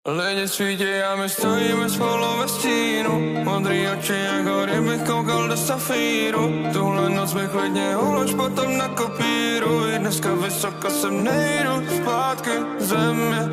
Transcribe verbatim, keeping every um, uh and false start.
Lidi svítí a my stojíme spolu ve stínu. Modrý oči jako kdybych koukal do safíru. Tuhle noc mi klidně ulož potom na kopíru. I dneska vysoko sem nejdu zpátky země.